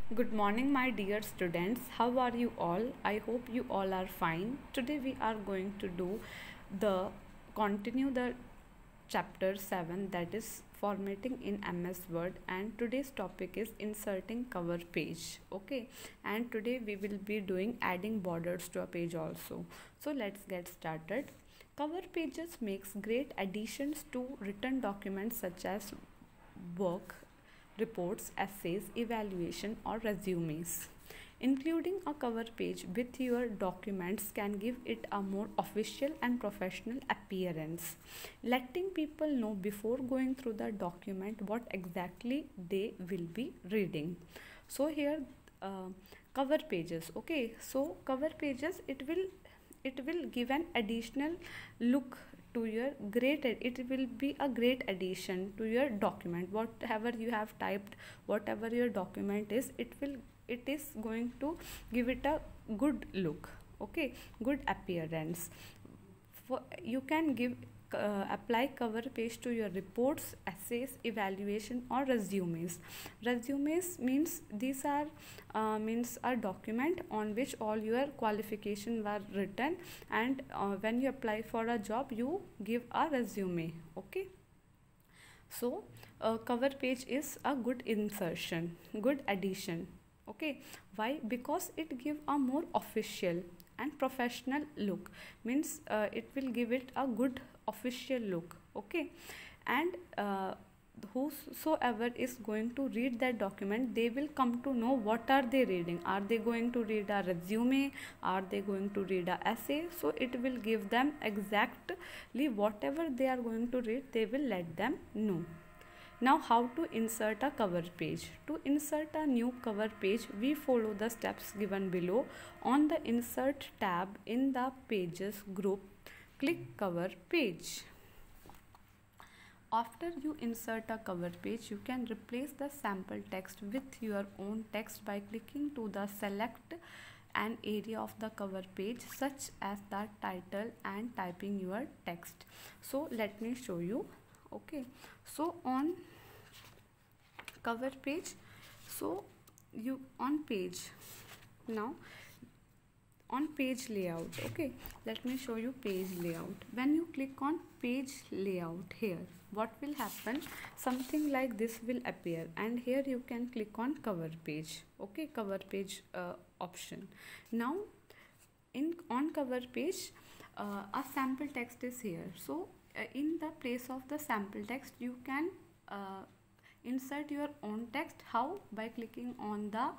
Good morning, my dear students. How are you all? I hope you all are fine. Today we are going to do the continue the chapter 7, that is formatting in MS Word, and today's topic is inserting cover page. Okay, and today we will be doing adding borders to a page also. So let's get started. Cover pages makes great additions to written documents such as work, reports, essays, evaluation, or resumes. Including a cover page with your documents can give it a more official and professional appearance, letting people know before going through the document what exactly they will be reading. So here, cover pages. Okay, so cover pages, it will give an additional look to your great, it will be a great addition to your document. Whatever you have typed, whatever your document is, it is going to give it a good look. Okay, good appearance. You can give apply cover page to your reports, essays, evaluation, or resumes. Resumes means these are means a document on which all your qualification were written, and when you apply for a job you give a resume. Okay, so cover page is a good insertion, good addition. Okay, why? Because it give a more official and professional look, means it will give it a good official look. Okay, and whosoever is going to read that document, they will come to know what are they reading. Are they going to read a resume? Are they going to read a essay? So it will give them exactly whatever they are going to read, they will let them know. Now, how to insert a cover page? To insert a new cover page, we follow the steps given below. On the Insert tab in the Pages group, click Cover Page. After you insert a cover page, you can replace the sample text with your own text by clicking to the select an area of the cover page such as the title and typing your text. So let me show you. Okay, so on cover page, so you on page, now on page layout. Okay, let me show you page layout. When you click on page layout here, what will happen? Something like this will appear, and here you can click on cover page. Okay, cover page option. Now on cover page, a sample text is here. So in the place of the sample text, you can insert your own text. How? By clicking on the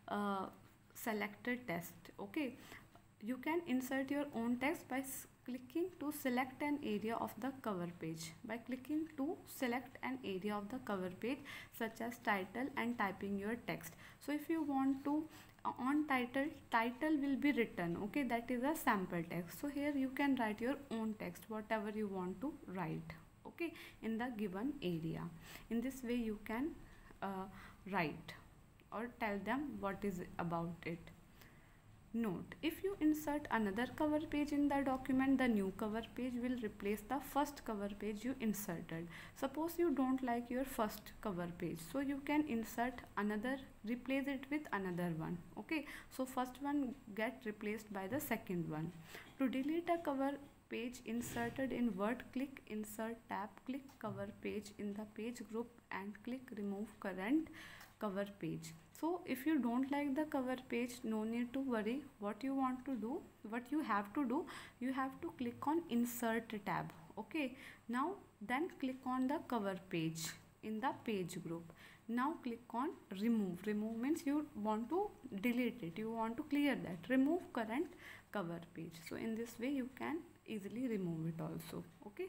selected text. Okay, you can insert your own text by clicking to select an area of the cover page. By clicking to select an area of the cover page such as title and typing your text. So if you want to on title will be written. Okay, that is a sample text. So here you can write your own text, whatever you want to write. Okay, in the given area. In this way you can write or tell them what is about it. Note, if you insert another cover page in the document, the new cover page will replace the first cover page you inserted. Suppose you don't like your first cover page, so you can insert another, replace it with another one. Okay, so first one get replaced by the second one. To delete a cover page inserted in Word, click Insert tab, click Cover Page in the Page group and click Remove Current Cover Page. So if you don't like the cover page, no need to worry. What you want to do, what you have to do, you have to click on Insert tab. Okay, now then click on the cover page in the page group. Now click on Remove. Remove means you want to delete it, you want to clear that. Remove current cover page. So in this way you can easily remove it also. Okay,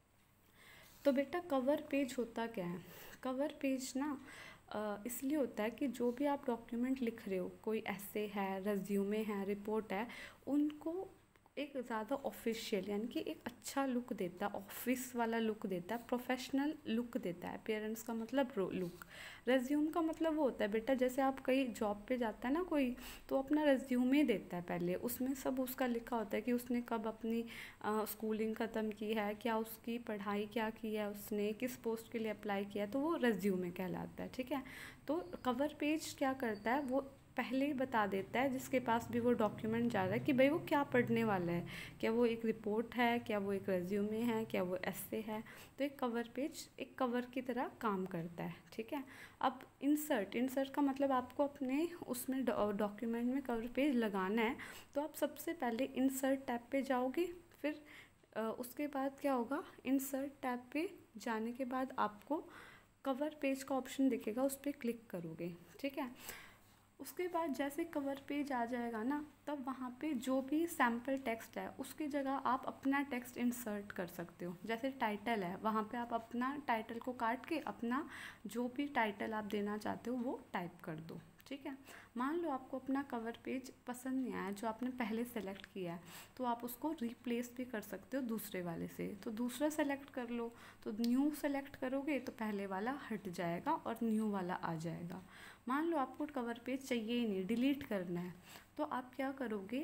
तो बेटा cover page होता क्या है? Cover page ना इसलिए होता है कि जो भी आप डॉक्यूमेंट लिख रहे हो, कोई ऐसे है, रेज्यूमे है, रिपोर्ट है, उनको एक ज़्यादा ऑफिशियल यानी कि एक अच्छा लुक देता है, ऑफिस वाला लुक देता है, प्रोफेशनल लुक देता है। अपीयरेंस का मतलब लुक। रेज्यूम का मतलब वो होता है बेटा, जैसे आप कहीं जॉब पे जाता है ना कोई, तो अपना रेज्यूमे देता है पहले, उसमें सब उसका लिखा होता है कि उसने कब अपनी स्कूलिंग ख़त्म की है, क्या उसकी पढ़ाई क्या की है, उसने किस पोस्ट के लिए अप्लाई किया है, तो वो रेज्यूमे कहलाता है। ठीक है, तो कवर पेज क्या करता है, वो पहले ही बता देता है जिसके पास भी वो डॉक्यूमेंट जा रहा है कि भाई वो क्या पढ़ने वाला है, क्या वो एक रिपोर्ट है, क्या वो एक रेज्यूमे है, क्या वो एस्से है। तो एक कवर पेज एक कवर की तरह काम करता है। ठीक है, अब इंसर्ट का मतलब आपको अपने उसमें डॉक्यूमेंट में कवर पेज लगाना है, तो आप सबसे पहले इंसर्ट टैब पे जाओगे, फिर उसके बाद क्या होगा, इंसर्ट टैब पे जाने के बाद आपको कवर पेज का ऑप्शन दिखेगा, उस पर क्लिक करोगे। ठीक है, उसके बाद जैसे कवर पेज आ जाएगा ना, तब वहाँ पे जो भी सैम्पल टेक्स्ट है उसकी जगह आप अपना टेक्स्ट इंसर्ट कर सकते हो। जैसे टाइटल है, वहाँ पे आप अपना टाइटल को काट के अपना जो भी टाइटल आप देना चाहते हो वो टाइप कर दो। ठीक है, मान लो आपको अपना कवर पेज पसंद नहीं आया जो आपने पहले सेलेक्ट किया है, तो आप उसको रिप्लेस भी कर सकते हो दूसरे वाले से। तो दूसरा सेलेक्ट कर लो, तो न्यू सेलेक्ट करोगे तो पहले वाला हट जाएगा और न्यू वाला आ जाएगा। मान लो आपको कवर पेज चाहिए ही नहीं, डिलीट करना है, तो आप क्या करोगे,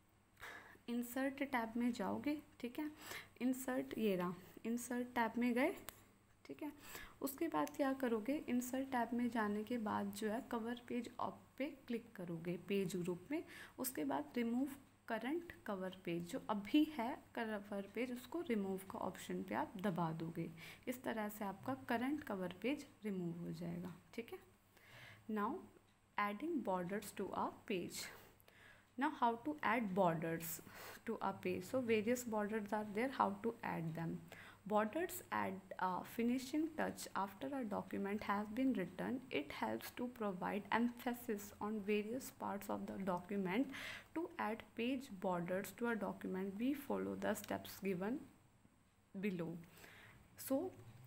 इंसर्ट टैब में जाओगे। ठीक है, इंसर्ट ये रहा, इंसर्ट टैब में गए। ठीक है, उसके बाद क्या करोगे, इंसर्ट टैब में जाने के बाद जो है कवर पेज ऑप पे क्लिक करोगे पेज ग्रुप में। उसके बाद रिमूव करंट कवर पेज, जो अभी है कवर पेज, उसको रिमूव का ऑप्शन पे आप दबा दोगे। इस तरह से आपका करंट कवर पेज रिमूव हो जाएगा। ठीक है, now adding borders to a page. Now how to add borders to a page? So various borders are there, how to add them. Borders add a finishing touch after a document has been written. It helps to provide emphasis on various parts of the document. To add page borders to a document, we follow the steps given below. So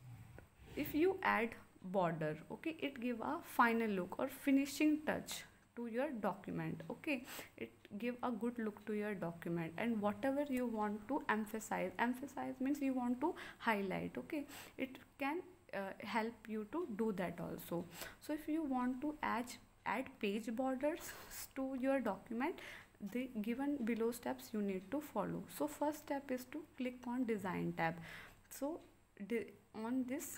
if you add border, okay, it give a final look or finishing touch to your document. Okay, it give a good look to your document, and whatever you want to emphasize means you want to highlight. Okay, it can help you to do that also. So if you want to add page borders to your document, the given below steps you need to follow. So first step is to click on design tab. So on this,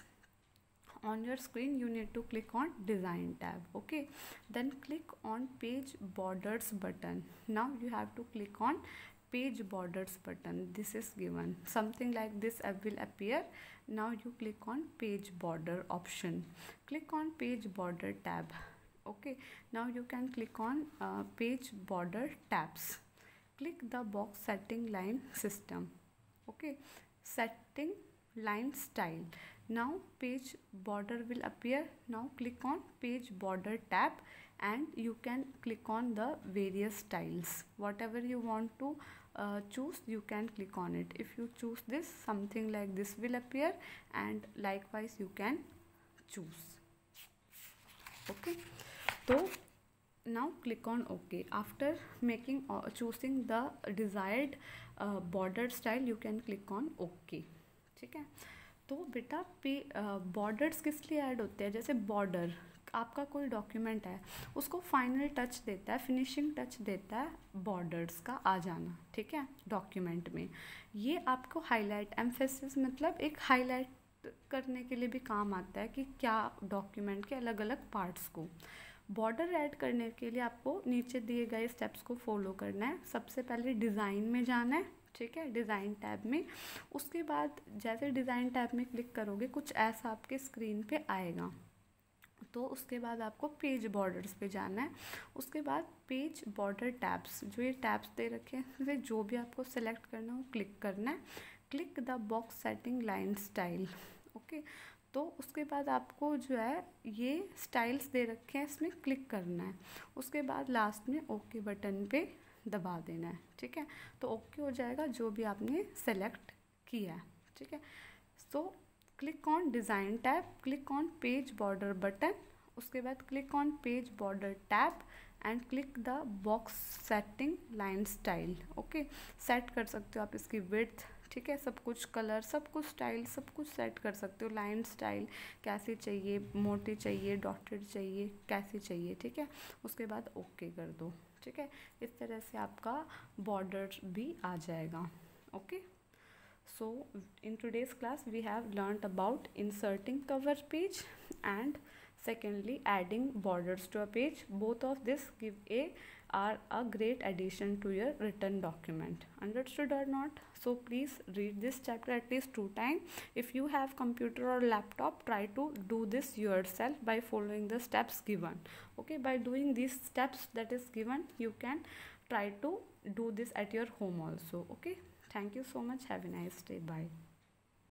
on your screen you need to click on design tab. Okay, then click on page borders button. Now you have to click on page borders button. This is given something like this will appear. Now you click on page border option, click on page border tab. Okay, now you can click on page border tabs. Click the box setting line system. Okay, setting line style. Now page border will appear. Now click on page border tab and you can click on the various styles. Whatever you want to choose, you can click on it. If you choose this, something like this will appear, and likewise you can choose. Okay, so now click on OK. After making choosing the desired border style, you can click on OK. ठीक है, तो बेटा borders किस लिए add होते हैं, जैसे border आपका कोई डॉक्यूमेंट है, उसको फाइनल टच देता है, फिनिशिंग टच देता है बॉर्डर्स का आ जाना। ठीक है, डॉक्यूमेंट में ये आपको हाईलाइट एम्फेसिस मतलब एक हाईलाइट करने के लिए भी काम आता है कि क्या डॉक्यूमेंट के अलग अलग पार्ट्स को। बॉर्डर ऐड करने के लिए आपको नीचे दिए गए स्टेप्स को फॉलो करना है। सबसे पहले डिज़ाइन में जाना है। ठीक है, डिज़ाइन टैब में, उसके बाद जैसे डिज़ाइन टैब में क्लिक करोगे कुछ ऐसा आपके स्क्रीन पे आएगा। तो उसके बाद आपको पेज बॉर्डर्स पे जाना है। उसके बाद पेज बॉर्डर टैब्स, जो ये टैब्स दे रखे हैं इसमें जो भी आपको सेलेक्ट करना है वो क्लिक करना है। Click the box setting line style. Okay, तो उसके बाद आपको जो है ये स्टाइल्स दे रखे हैं, इसमें क्लिक करना है। उसके बाद लास्ट में ओके बटन पे दबा देना है। ठीक है, तो ओके हो जाएगा जो भी आपने सेलेक्ट किया है। ठीक है, so click on design tab, click on page border button उसके बाद click on page border tab and click the box setting line style. Okay, set कर सकते हो आप इसकी विड्थ, ठीक है, सब कुछ कलर, सब कुछ स्टाइल, सब कुछ सेट कर सकते हो। लाइन स्टाइल कैसी चाहिए, मोटी चाहिए, डॉटेड चाहिए, कैसी चाहिए, ठीक है। उसके बाद ओके कर दो, ठीक है। इस तरह से आपका बॉर्डर भी आ जाएगा। Okay, so in today's class we have learnt about inserting cover page and secondly adding borders to a page. Both of this are a great addition to your written document. Understood or not? So please read this chapter at least 2 times. If you have computer or laptop, try to do this yourself by following the steps given. Okay, by doing these steps that is given, you can try to do this at your home also. Okay, thank you so much. Have a nice day. Bye.